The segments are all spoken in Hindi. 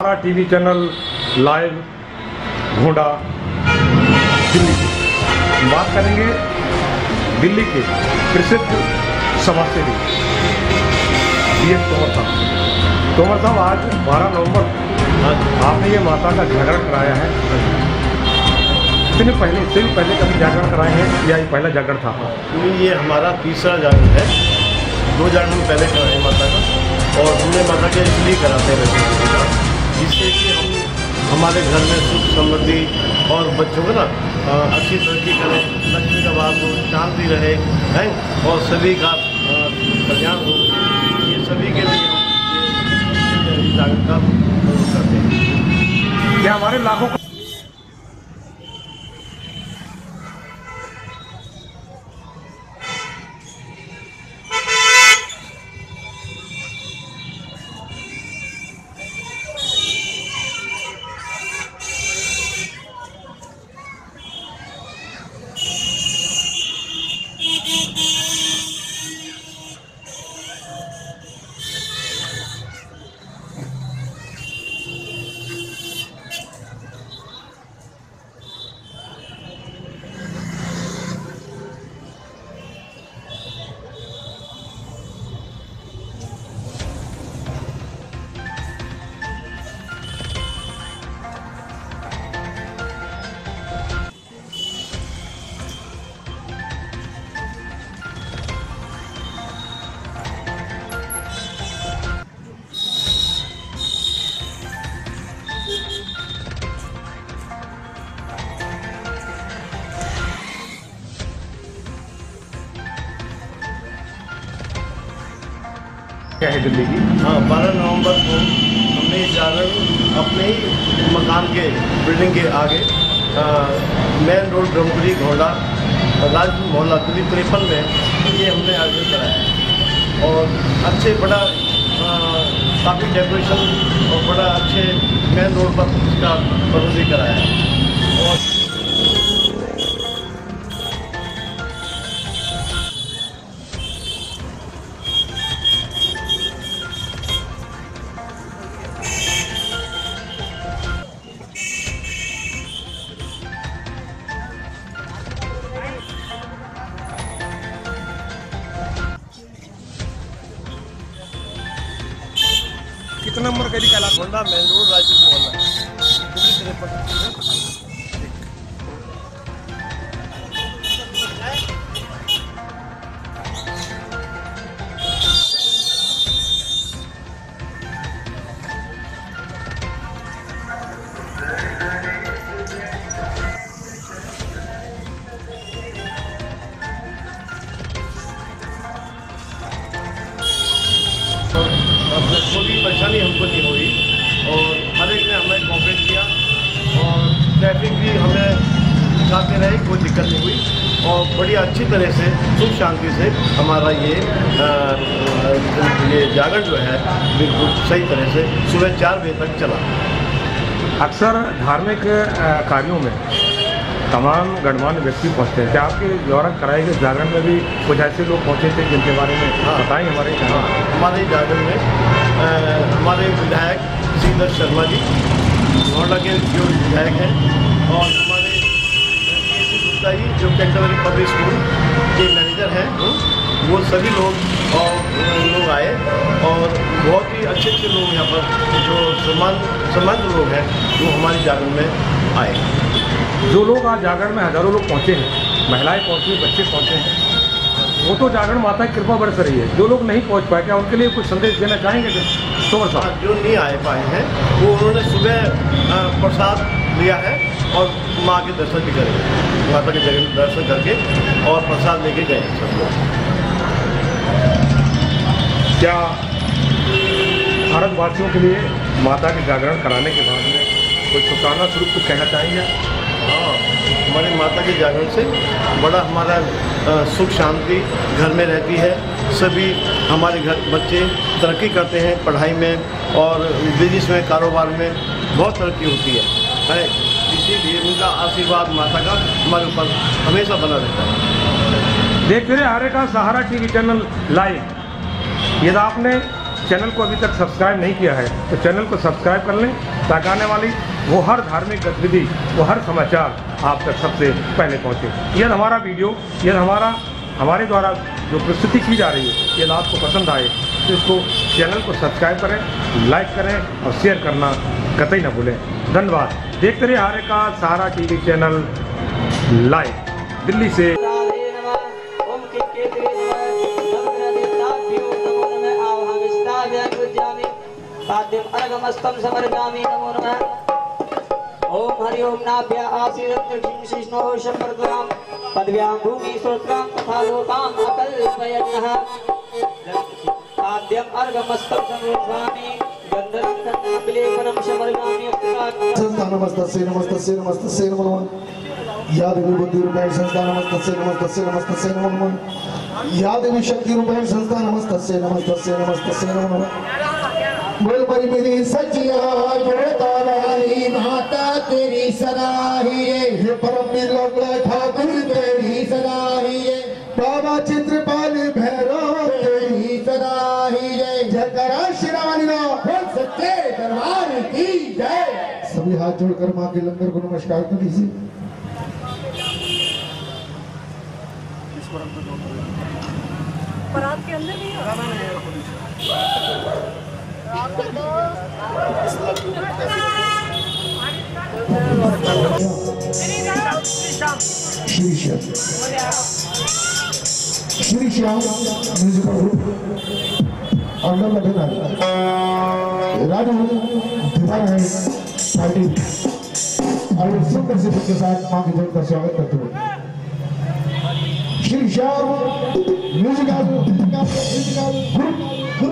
हमारा टीवी चैनल लाइव घोड़ा दिल्ली की बात करेंगे। दिल्ली के प्रसिद्ध समाजसेवी DS तोमर साहब आज 12 नवंबर आपने ये माता का जागरण कराया है। इससे पहले कभी जागरण कराए हैं या ये पहला जागरण था? ये हमारा तीसरा जागरण है। 2 जागरण पहले कराए माता का, और हमने माता के इसलिए कराते हैं जिससे कि हम हमारे घर में सुख समृद्धि और बच्चों को ना अच्छी तरक्की करें, लक्ष्मी का वास हो, शांति रहे हैं और सभी का कल्याण हो। ये सभी के लिए हम ये जागरण का करते हैं। क्या हमारे लाखों क्या है दिल्ली की? हाँ, 12 नवंबर को हमने ये जागरण अपने ही मकान के बिल्डिंग के आगे मेन रोड ब्रह्मपुरी घोड़ा राजपुर मोहल्ला दिल्ली 53 में ये हमने आयोजन कराया है। और अच्छे बड़ा काफ़ी डेकोरेशन और बड़ा अच्छे मेन रोड पर इसका प्रबंध कराया है। और कितना नंबर का निकाला? घोड़ा मेन रोड राजपुर मोहल्ला दिल्ली 53। कोई भी परेशानी हमको नहीं हुई और हर एक ने हमें कोऑपरेट किया और ट्रैफिक भी हमें दिखाते रहे, कोई दिक्कत नहीं हुई और बड़ी अच्छी तरह से सुख शांति से हमारा ये जागरण जो है बिल्कुल सही तरह से सुबह 4 बजे तक चला। अक्सर धार्मिक कार्यों में तमाम गणमान्य व्यक्ति पहुँचते हैं। क्या आपके द्वारा कराए गए जागरण में भी कुछ ऐसे लोग पहुँचे थे जिनके बारे में बताएं हमारे? हमारे जागरण में हमारे विधायक श्रीधर शर्मा जी घोड़ा के जो विधायक हैं और हमारे KC गुप्ता जी जो कैंटरबरी पब्लिक स्कूल के मैनेजर हैं, वो सभी लोग आए और बहुत ही अच्छे लोग यहाँ पर जो सम्मानित लोग हैं वो हमारे जागरण में आए। जो लोग आज जागरण में हजारों लोग पहुँचे हैं, महिलाएं पहुँची, बच्चे पहुँचे हैं, वो तो जागरण माता की कृपा बरस रही है। जो लोग नहीं पहुँच पाए, क्या उनके लिए कुछ संदेश देना चाहेंगे? तोमर साहब, जो नहीं आ पाए हैं वो उन्होंने सुबह प्रसाद लिया है और माँ के दर्शन भी करेंगे, माता के जगह दर्शन करके और प्रसाद लेके गए सब लोग। क्या भारतवासियों के लिए माता के जागरण कराने के बाद में कोई शुभकामना स्वरूप कुछ कहना चाहेंगे? हाँ, हमारी माता के जागरण से बड़ा हमारा सुख शांति घर में रहती है। सभी हमारे घर बच्चे तरक्की करते हैं पढ़ाई में और बिजनेस में, कारोबार में बहुत तरक्की होती है। इसीलिए उनका आशीर्वाद माता का हमारे ऊपर हमेशा बना रहता है। देखते रहे हमारे का सहारा टीवी चैनल लाइव। यदि आपने चैनल को अभी तक सब्सक्राइब नहीं किया है तो चैनल को सब्सक्राइब कर लें, ताकि आने वाली वो हर धार्मिक गतिविधि, वो हर समाचार आप तक सबसे पहले पहुँचे। यदि हमारा वीडियो, यदि हमारे द्वारा जो प्रस्तुति की जा रही है यदि आपको पसंद आए तो इसको चैनल को सब्सक्राइब करें, लाइक करें और शेयर करना कतई ना भूलें। धन्यवाद। देखते रहिए आर्य का Sahara TV channel live Delhi से। नमो नमः। ओम हरि ओम नाभ्य आसीत् विष्णु शंभरद्वाम पदव्यां भूमि श्रोत्रां तथा लोकान् अकल्पयन्नः आद्यम् अर्घमस्तं समर्पयामि गन्धर्वं विलेपनं समर्पयामि। नमस्तस्य नमस्तस्य नमस्तस्य नमो नमः। या देवी बुद्धिरूपेण संस्था नमस्तस्य नमस्तस्य नमस्तस्य नमो नमः। या देवी शक्तिरूपेण संस्था नमस्तस्य नमस्तस्य नमस्तस्य नमो नमः। बोल बड़ी मेरी सचिया जोता वाली माता तेरी सदा ही ये परम मिलोगला ठाकुर तेरी सदा ही ये बाबा चित्रपाल भैरव तेरी सदा ही ये जयकारा शिरावाली नो बोल सच्चे दरबार की जय। सभी हाथ जोड़कर मां के लंगर को नमस्कार कर दीजिए। पर आपके अंदर नहीं है। श्री श्याम म्यूजिकल ग्रुप अंडर लगना राजू दीवाना है पार्टी और सुंदर से के साथ मां की जोड़ का स्वागत करते हुए श्री श्याम म्यूजिकल ग्रुप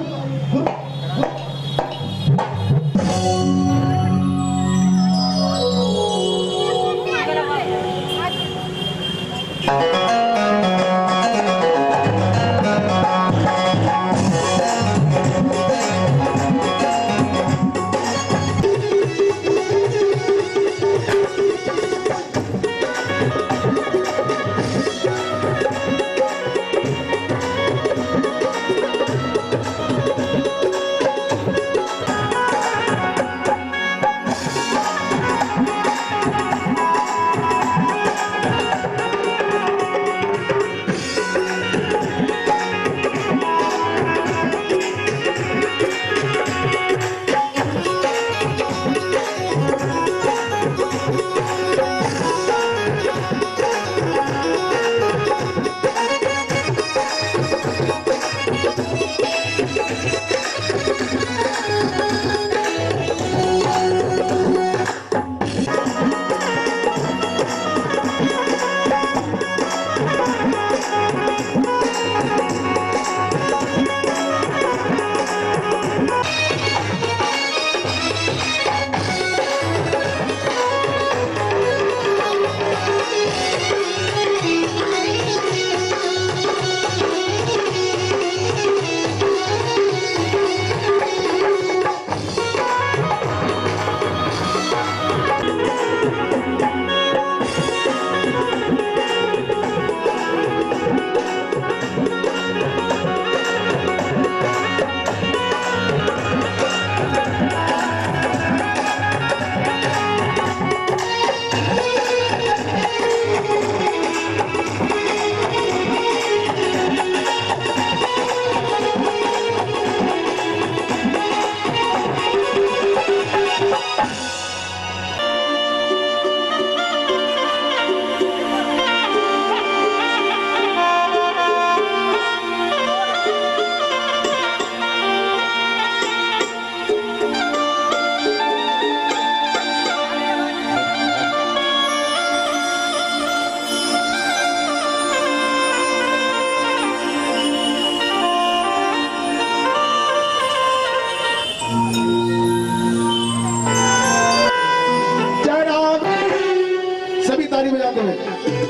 ताली बजाते हुए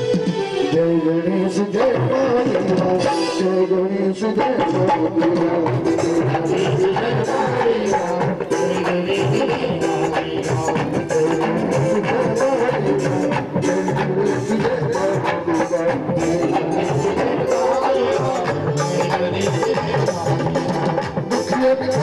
जय गणेश जय जय गणेश जय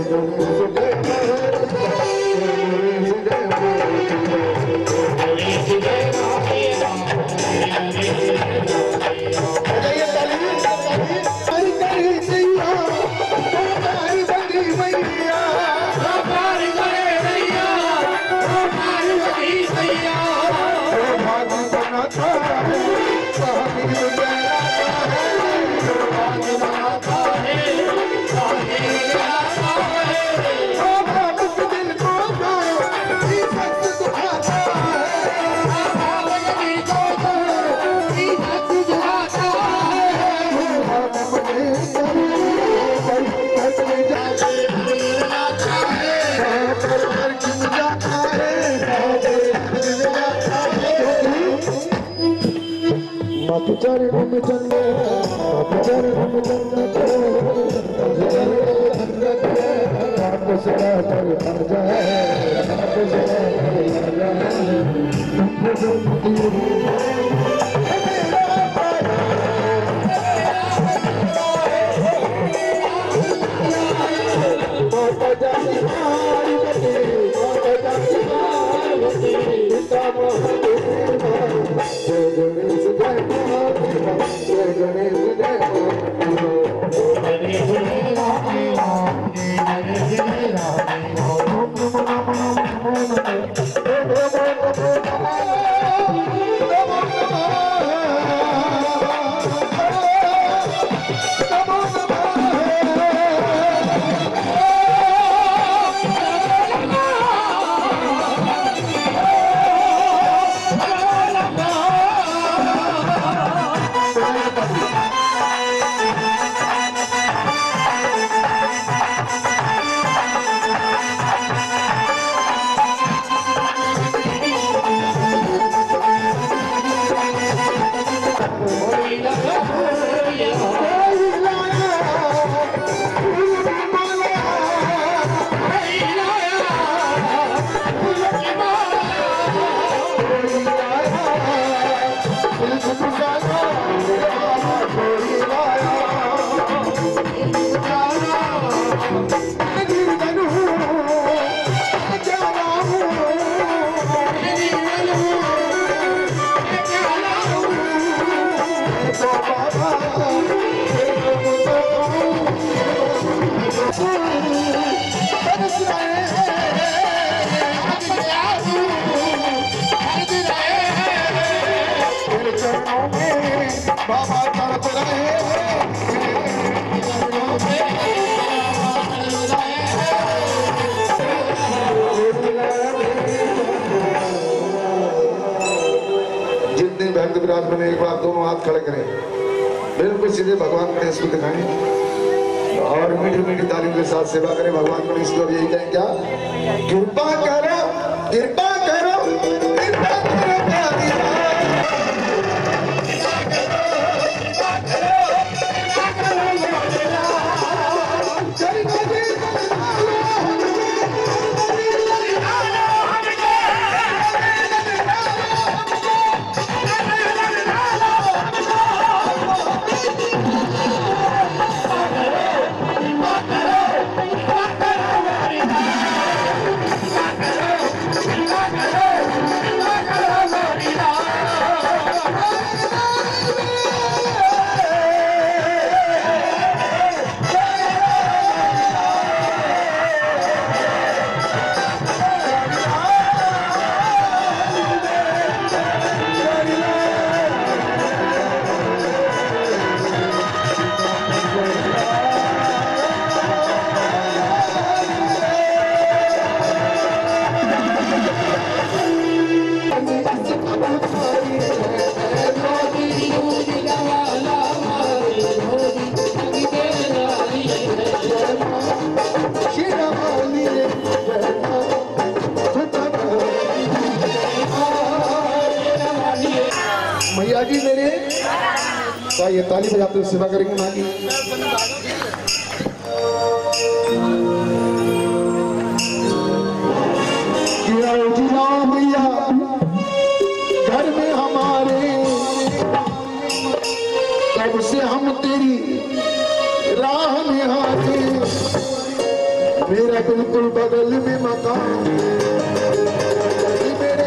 एक बार दोनों हाथ खड़े करें, बिल्कुल सीधे भगवान गणेश को दिखाएं और मीठी मीठी तालियों के साथ सेवा करें। भगवान गणेश को यही कहें क्या, कृपा करो कृपा करो कृपा करो मैया जी मेरे तो ये ताली बजाते हुए सेवा करेंगे माँ की। मैया घर में हमारे तब से हम तेरी राह में आते मेरा बिल्कुल बगल में मकान मेरे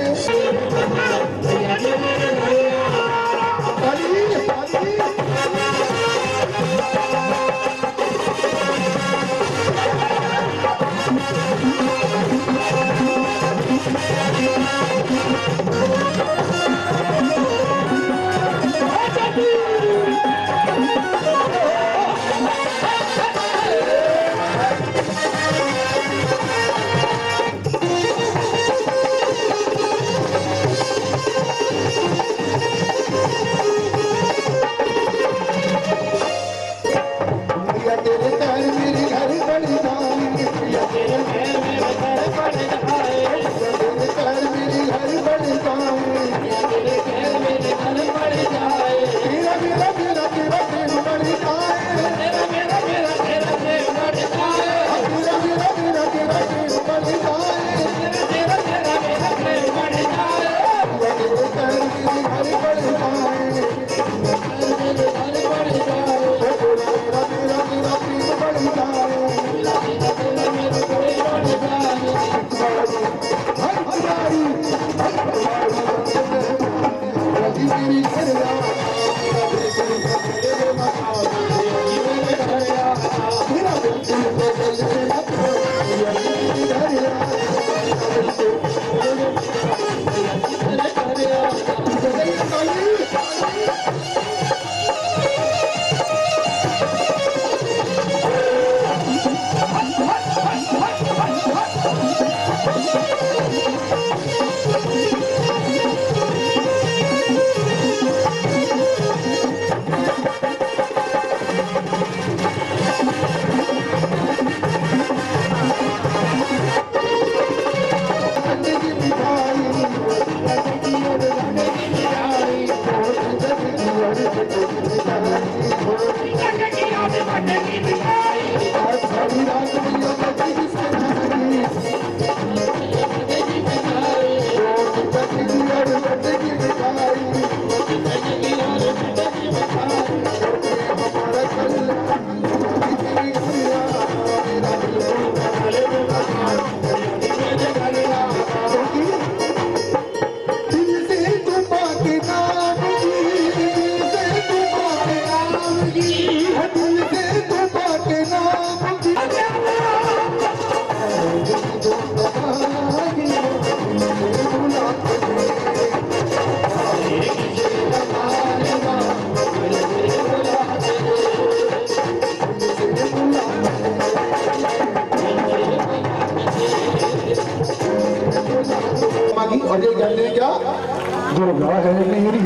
और ये कहते हैं क्या दुर्गा है मेरी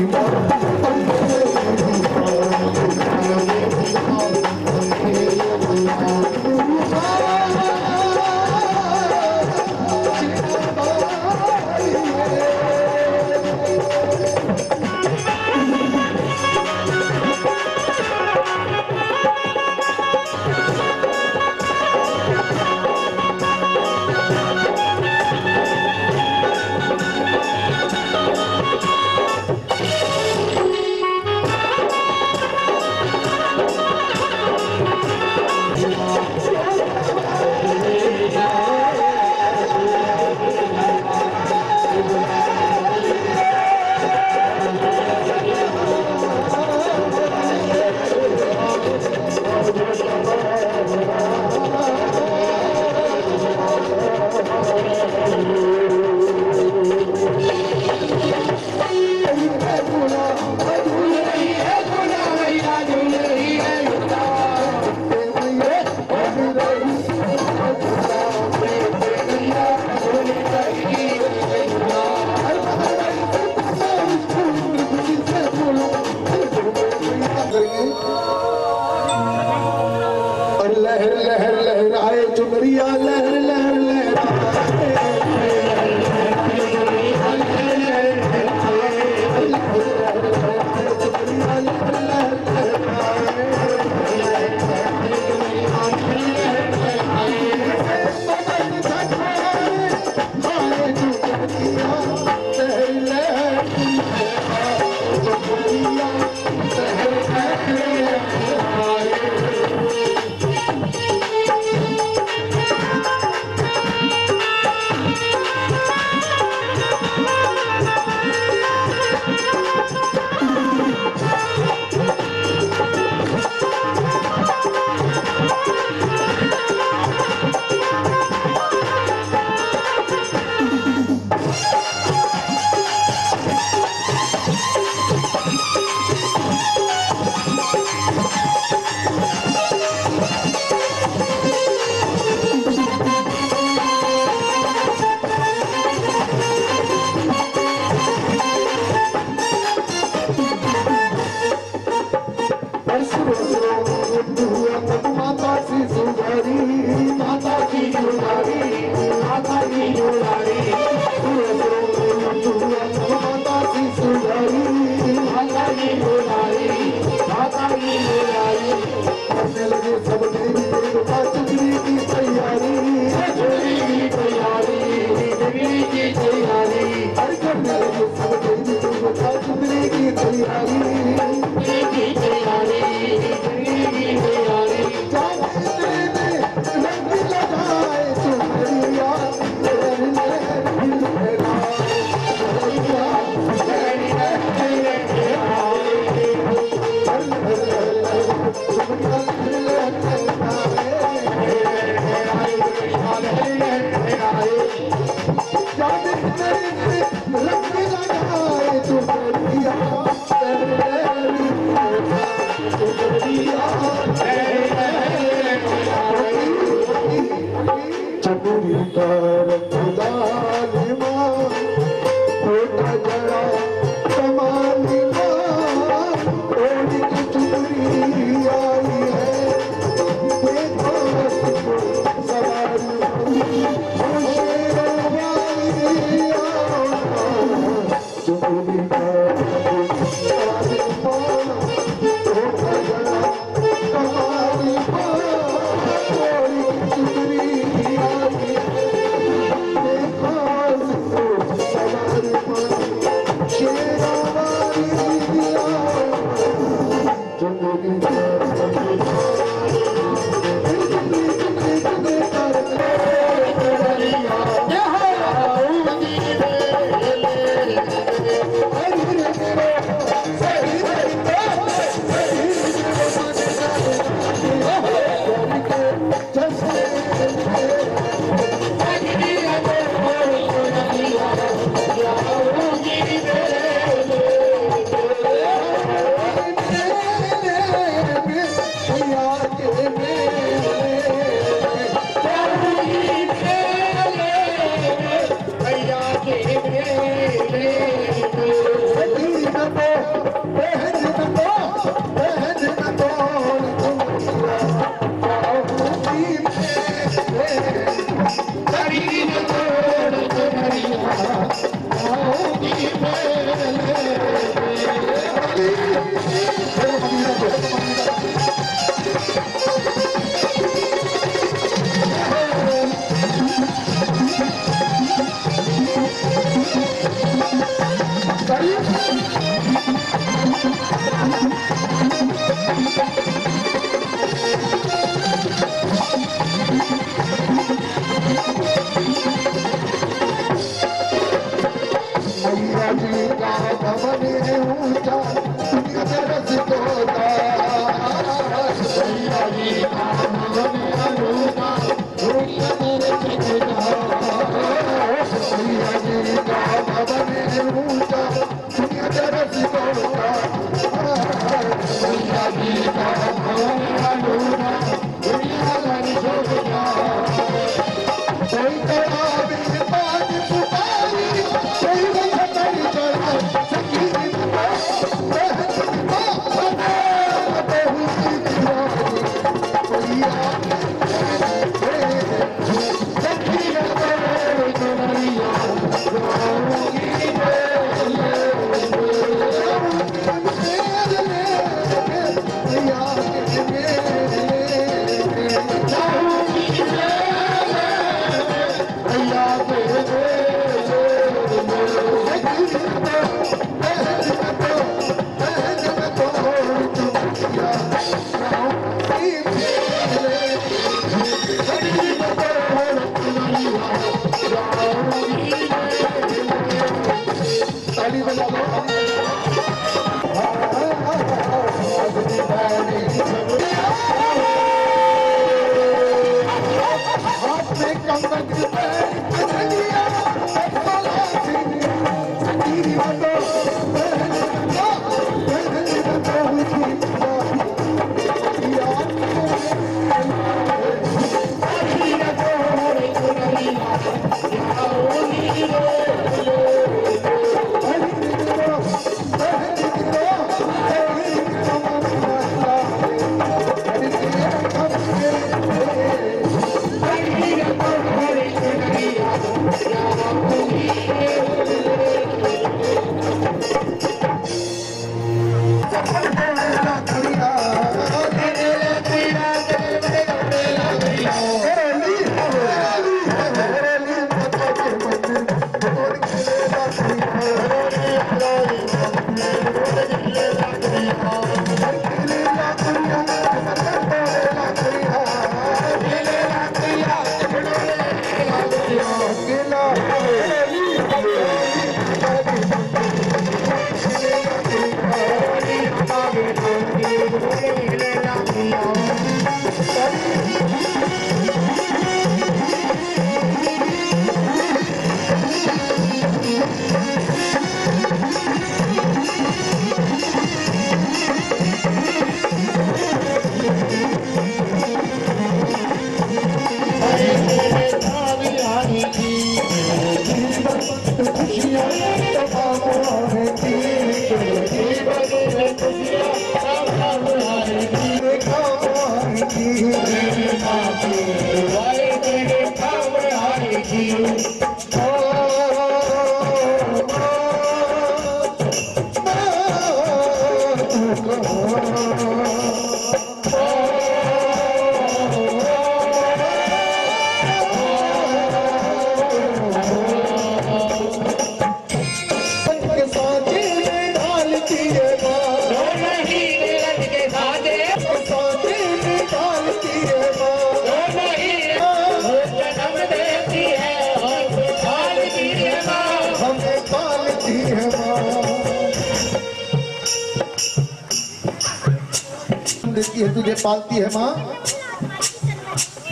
देती है तुझे पालती है माँ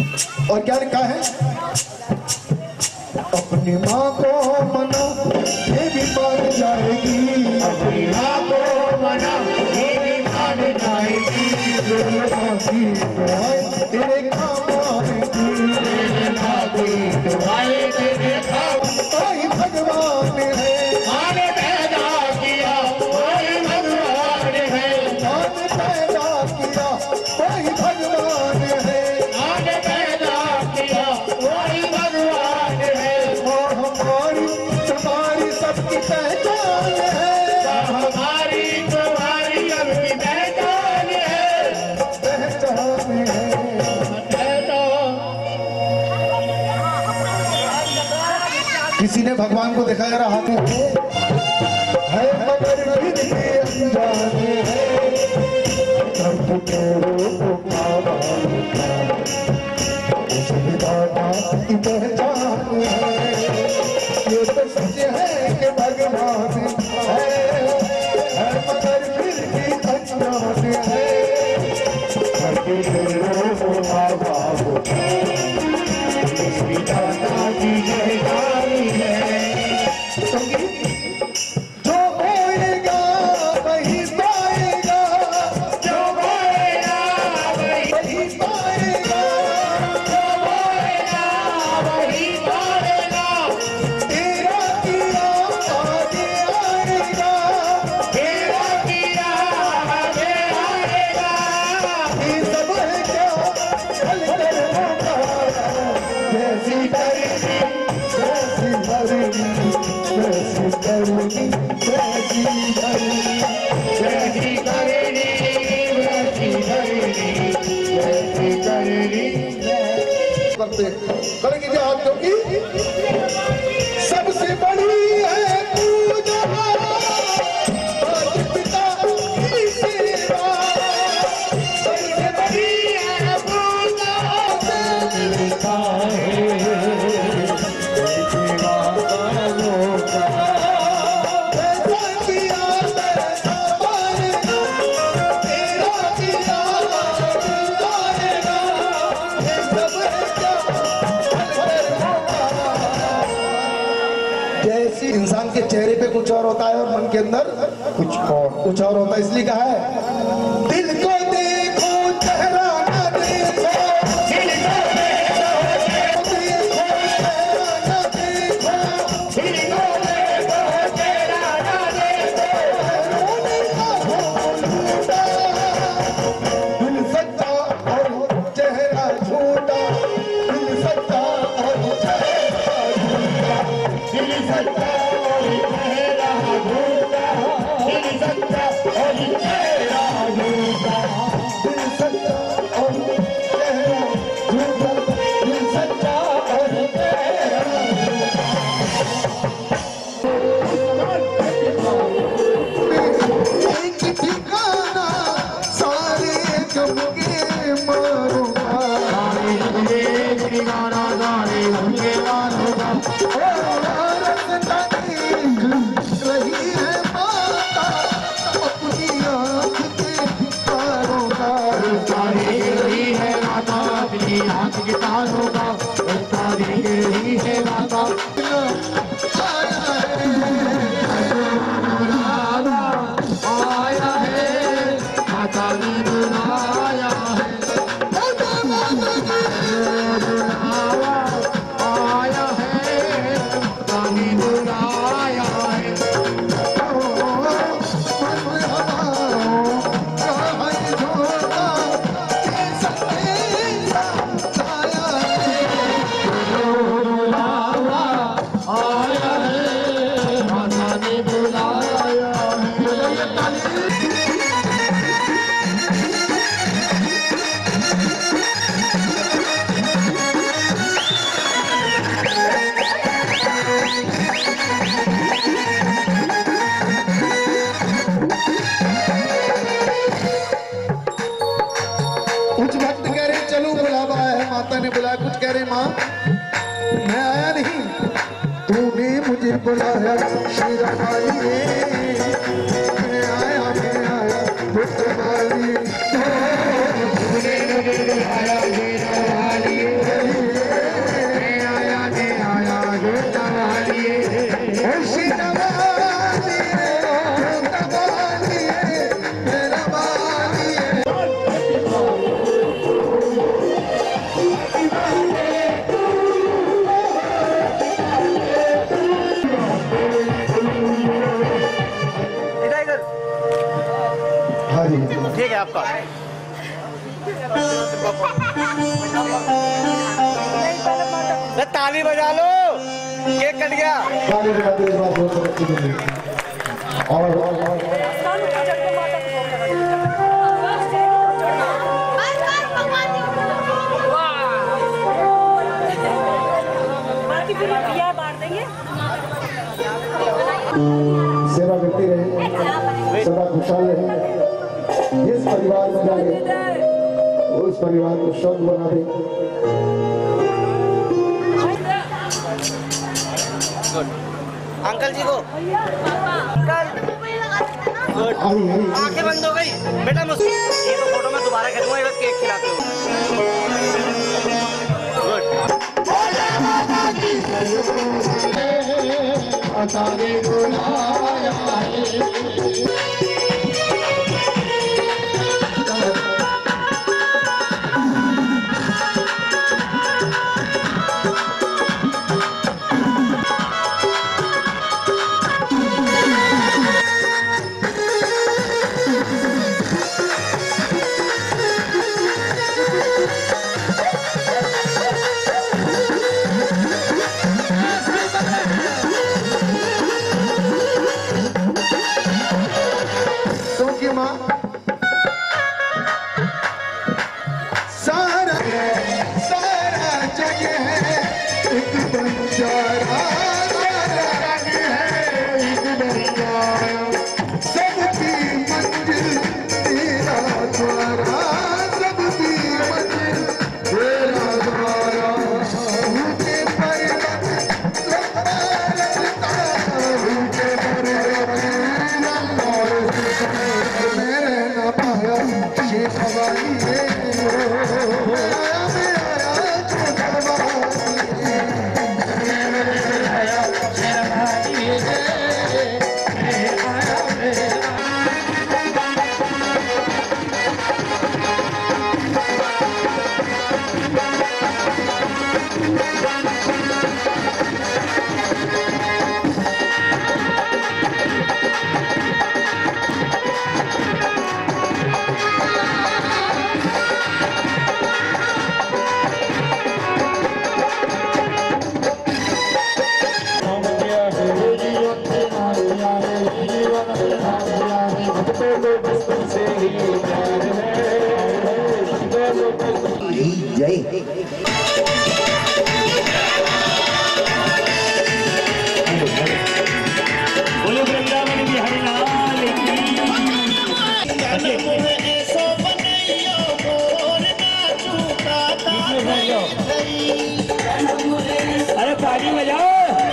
और क्या लिखा है? अपनी माँ को मना ये भी मान जाएगी, अपनी माँ को मना ये भी मान जाएगी, तेरे काम आएगी, तेरे काम कोई भगवान है, आने पैदा किया कोई भगवान है, आने पैदा किया कोई भगवान है, आने पैदा किया कोई भगवान है, और हमारी तुम्हारी सबकी पहचान है, हमारी तुम्हारी सबकी पहचान है, पहचान है। किसी ने भगवान को देखा जरा हाथ में है मगर फिर भी अनजाने हैं, सब तेरे को पावा उसकी दादा की पहचान है, ये तो सच है कि भगवान है मगर फिर भी अनजाने हैं, सब तेरे को पावा उसकी दादा की पहचान है। जो बोएगा वही पाएगा, जो बोएगा वही पाएगा, जो बोएगा वही पाएगा, तेरा किया आगे आएगा, तेरा किया आगे आएगा, ये सब है क्या चल कर होगा, जैसी करेगी जैसी भरेगी, जैसी करेगी जैसी भरेगी, जैसी करेगी वैसी करेगी, जैसी करेगी करते करेंगे जो आप क्योंकि सबसे बड़ी है पूजा आज पिता की सेवा, सबसे बड़ी है पूजा लिखा है सेवा करो का, ऐसा किया ऐसा मानेगा, तेरा किया मानेगा, ये सब है क्या जैसी इंसान के चेहरे पे कुछ और होता है और मन के अंदर कुछ और होता है, इसलिए कहा है दिल को देखो चेहरा न देखो, दिल को देखो देखो चेहरा न देखो, दिल को देखो तेरा ना देखो, रोने का हो झूठा, दिल सच्चा और चेहरा झूठा, दिल सच्चा और चेहरा झूठा, दिल सच्चा और चेहरा झूठा, दिल सच्चा और चेहरा झूठा, दिल सच्चा और चेहरा झूठा, दिल सच्चा और चेहरा एक ठिकाना सारे गम के मारूंगा, गाना गाने होंगे मारूंगा, रास्ता देख रही है माता अपनी आँख के तारों का, तारी रही है माता अपनी आँख के तारों का, तारी रही है माता आया है, माता ने बुलाया है, आया है, माता ने बुलाया है, आया है, माता ने बुलाया कुछ भक्त कह रहे चलो बुलावा है, माता ने बुलाया, कुछ कह रहे माँ मैं आया नहीं, तूने मुझे बुलाया शेरा वाली मैं आया पुत्र वाली तूने मुझे बुलाया शेरा वाली ताली बजा लो, केक कट गया। ताली बजाते इस बार बहुत तरक्की के लिए। और सेवा करती रहे, सदा खुशहाल रहे, जिस परिवार में जाए उस परिवार को शुद्ध बना दे। अंकल जी को अंकल आंखें बंद हो गई बेटा, मुझसे ये तो फोटो मैं दोबारा खींचूंगा, ये केक खिलाते हो। अरे पार्टी में जाओ।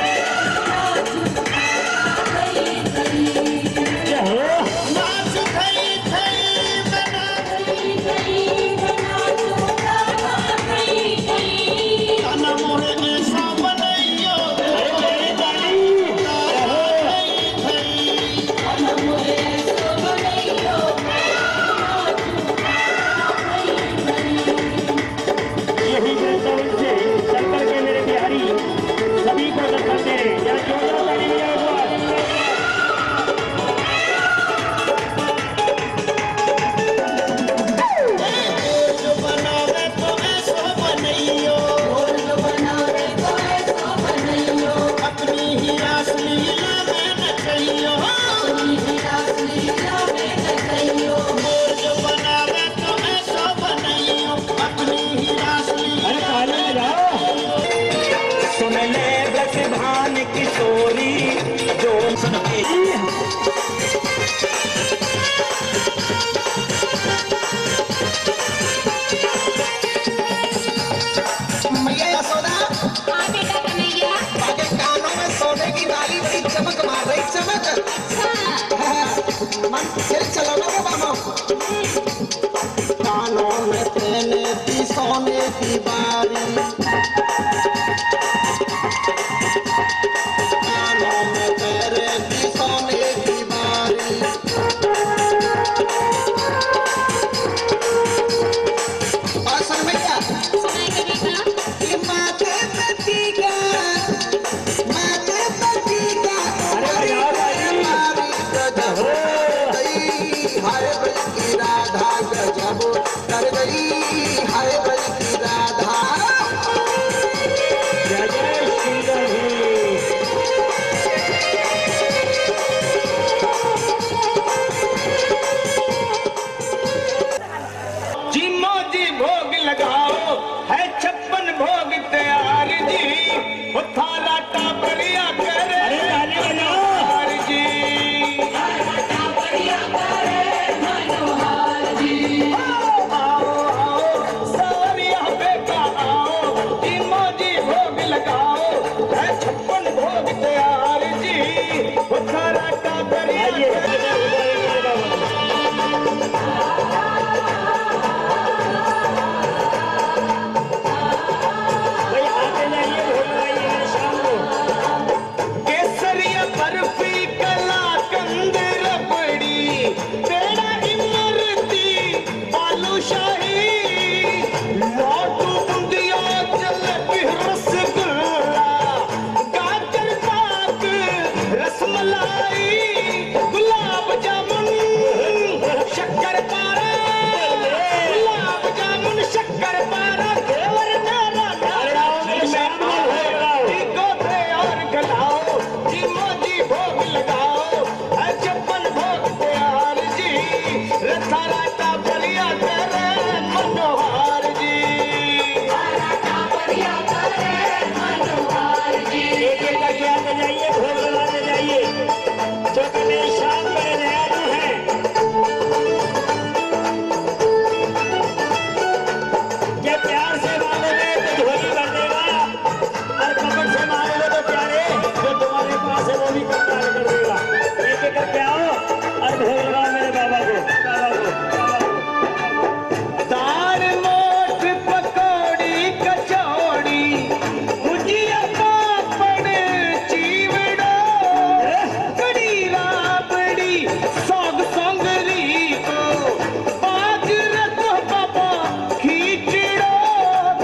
कानों में तेने की सोने की बारी, कानों में तेरे की सोने की बारी। और सुन भैया कि माथे पति का हाय बल की राधा गजब कर गई, हाय बल की राधा। है 56 भोग तैयार जी, वो थाला टापरिया करे। अरे ताली बजाओ जी, आओ आओ सारिया बेटा आओ, जी मौजी भोग लगाओ, है 56 भोग तैयार जी, वो थाला टापरिया करे। केसरिया बर्फी कला कंद रबड़ी, पेड़ा इमरती बालूशाही, लड्डू बूंदिया जलेबी रसगुल्ला, गाजर पाक रसमलाई, गुलाब जामुन शक्कर पारा, गुलाब जामुन शक्कर पारा, घेवर नारा भोग लगाओ, है 56 भोग तैयार जी, रथारा टापरिया करे मनोहार जी। एक एक करके आते जाइए, भोग लगाते जाइए, जो कि मेरे शाम बड़े दयालु हैं। जब प्यार से मांगोगे तो झोली भर देगा, और कपट से मांगोगे तो प्यारे जो तुम्हारे पास है वो भी कपटाल कर देगा। एक एक करके आओ और भोग लगाओ मेरे बाबा को। दाल मोठ पकौड़ी कचौड़ी, भुजिया पापड़ चीवड़ा, कड़ी राबड़ी सौग सौंगरी को, बाजरा तो बाबा खींचड़ो,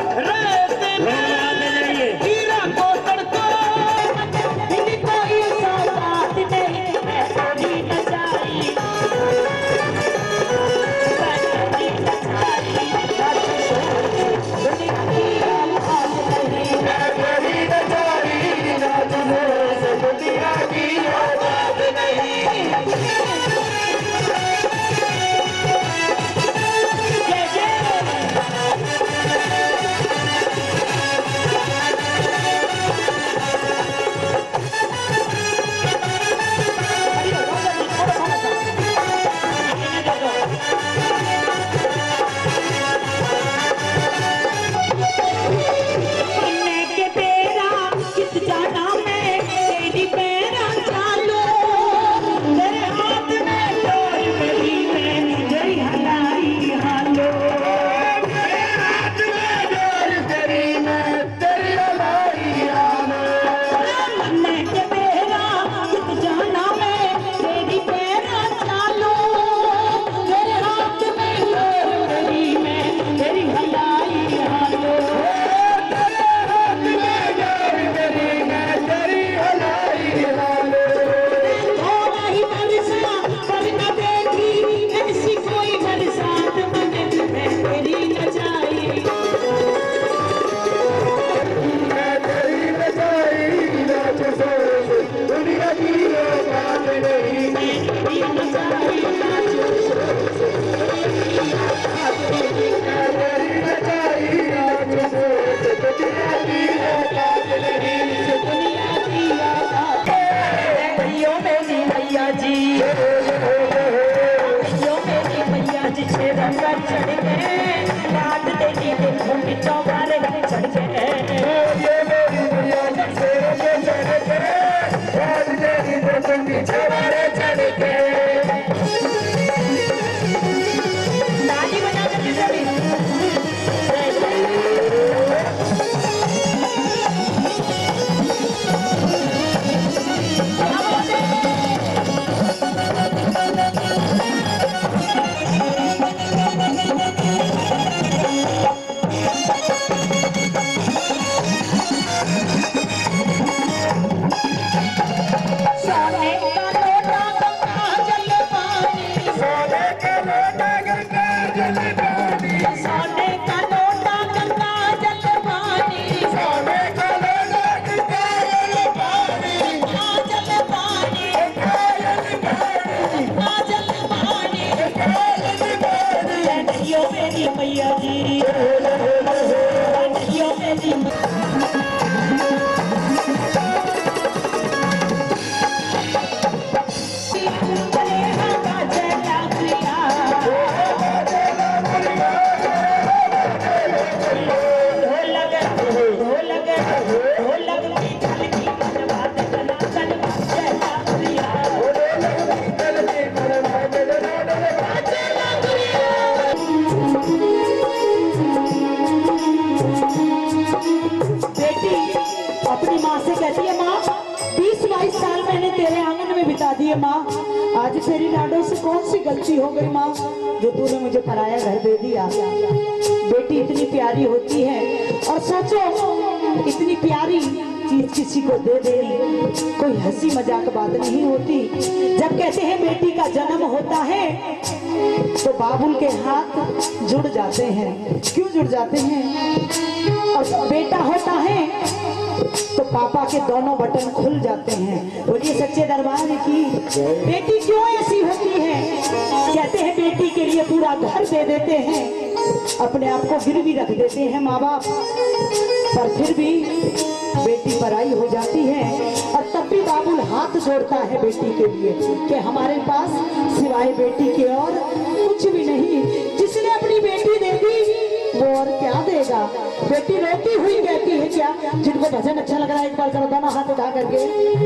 है माँ, आज तेरी लाडो से कौन सी गलती हो गई माँ जो तूने मुझे पराया घर दे दिया। बेटी इतनी प्यारी होती है और सोचो इतनी प्यारी चीज किसी को दे देनी कोई हंसी मजाक बात नहीं होती। जब कहते हैं बेटी का जन्म होता है तो बाबुल के हाथ जुड़ जाते हैं। क्यों जुड़ जाते हैं? और जब बेटा होता है तो पापा के दोनों बटन खुल जाते हैं। बोलिए सच्चे दरबार की। बेटी क्यों ऐसी होती है? कहते हैं बेटी के लिए पूरा घर दे देते हैं, अपने आप को गिरवी रख देते हैं माँ बाप, पर फिर भी बेटी पराई हो जाती है। और तब भी बाबुल हाथ जोड़ता है बेटी के लिए कि हमारे पास सिवाय बेटी के और कुछ भी नहीं। जिसने अपनी बेटी दे दी वो और क्या देगा। बेटी रोती हुई कहती है क्या? जिनको भजन अच्छा लग रहा है एक बार करो दोनों हाथ उठा करके।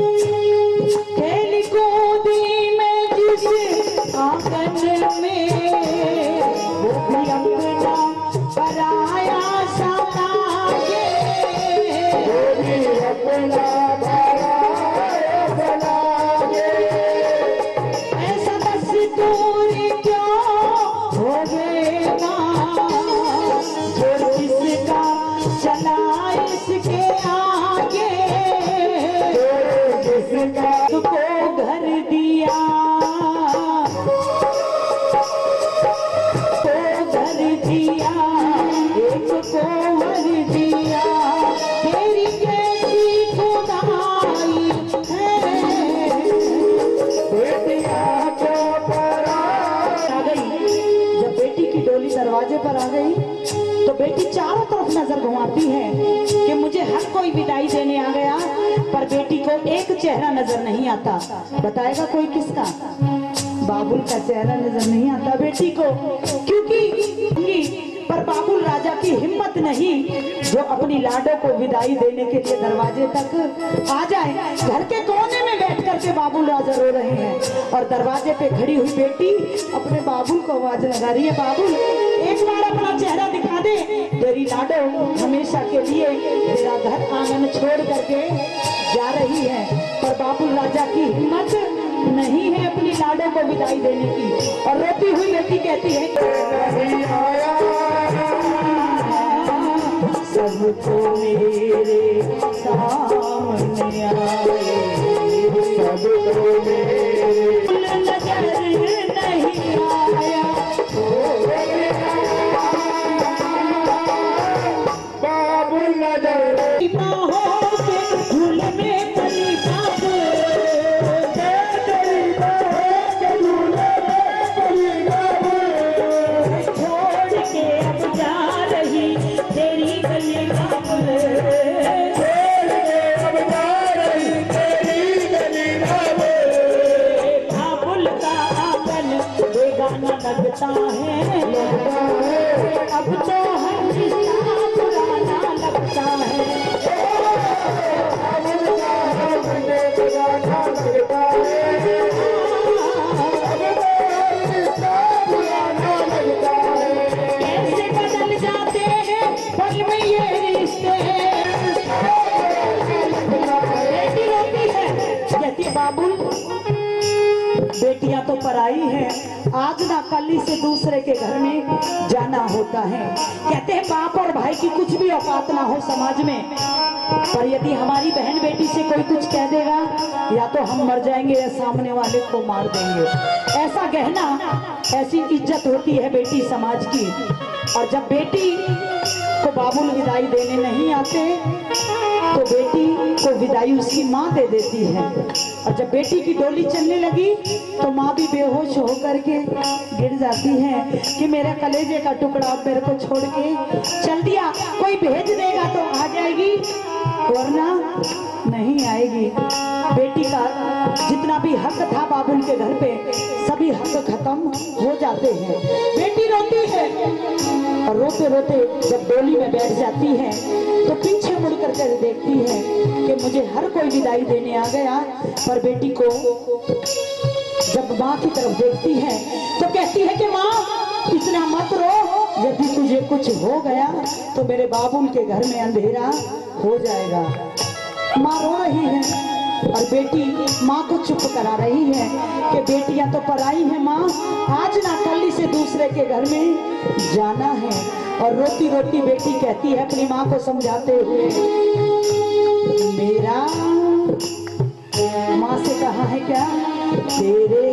खेल कूदी में जिस आंगन में वो भी अपना पराया सा लागे, वो भी अपना पराया सा लागे। ऐसा दस्तूर क्यों हो गया जो किसका चला इसके आगे, जिसका को घर दिया तो घर दिया, एक को घर दिया। तेरी कैसी खुदाई है बेटिया को पराया। आ गई जब बेटी की डोली दरवाजे पर आ गई तो बेटी चारों तरफ नजर घुमाती है कि मुझे हर कोई विदाई देने आ गया, पर बेटी को एक चेहरा नजर नहीं आता। बताएगा कोई किसका? बाबुल का चेहरा नजर नहीं आता बेटी को, क्योंकि पर बाबुल राजा की हिम्मत नहीं जो अपनी लाडो को विदाई देने के लिए दरवाजे तक आ जाए। घर के कोने में बैठ करके बाबुल राजा रो रहे हैं और दरवाजे पे खड़ी हुई बेटी अपने बाबुल को आवाज लगा रही है, बाबुल एक बार अपना चेहरा दिखा दे, तेरी लाडो हमेशा के लिए तेरा घर आंगन छोड़ करके जा रही है। पर बाबुल राजा की हिम्मत नहीं है अपनी लाडो को विदाई देने की और रोती हुई बेटी कहती है सबको मेरे सामने आए, सबको मेरे नजर नहीं आया। बाबुल नजर हो के झूल में पली पाप छोड़ के अब जा रही तेरी गली बाबुल का आंगन बेगाना लगता है, अब तो हर रिश्ता पुराना लगता है। कैसे बदल जाते हैं पल में ये रिश्ते। बेटी रोती है कहती बाबुल बेटियां तो पराई हैं, आज ना कल ही से दूसरे के घर में जाना होता है। कहते हैं बाप और भाई की कुछ भी औकात ना हो समाज में, पर यदि हमारी बहन बेटी से कोई कुछ कह देगा या तो हम मर जाएंगे या सामने वाले को मार देंगे। ऐसा कहना, ऐसी इज्जत होती है बेटी समाज की। और जब बेटी को बाबुल विदाई देने नहीं आते तो बेटी को विदाई उसकी माँ दे देती है। और जब बेटी की डोली चलने लगी तो माँ भी बेहोश होकर के गिर जाती है कि मेरे कलेजे का टुकड़ा मेरे को छोड़ के चल दिया, कोई भेज देगा तो आ जाएगी वरना नहीं आएगी। बेटी का जितना भी हक था बाबुल के घर पे सभी हक खत्म हो जाते हैं। बेटी रोती है और रोते रोते जब डोली में बैठ जाती है तो पीछे मुड़ कर देखती है कि मुझे हर कोई विदाई देने आ गया, पर बेटी को जब माँ की तरफ देखती है तो कहती है कि माँ इतना मत रो, यदि तुझे कुछ हो गया तो मेरे बाबुल के घर में अंधेरा हो जाएगा। माँ रो रही है और बेटी माँ को चुप करा रही है कि बेटियां तो पराई हैं माँ, आज ना कल से दूसरे के घर में जाना है। और रोती रोती बेटी कहती है अपनी माँ को समझाते हुए, मेरा माँ से कहा है क्या, तेरे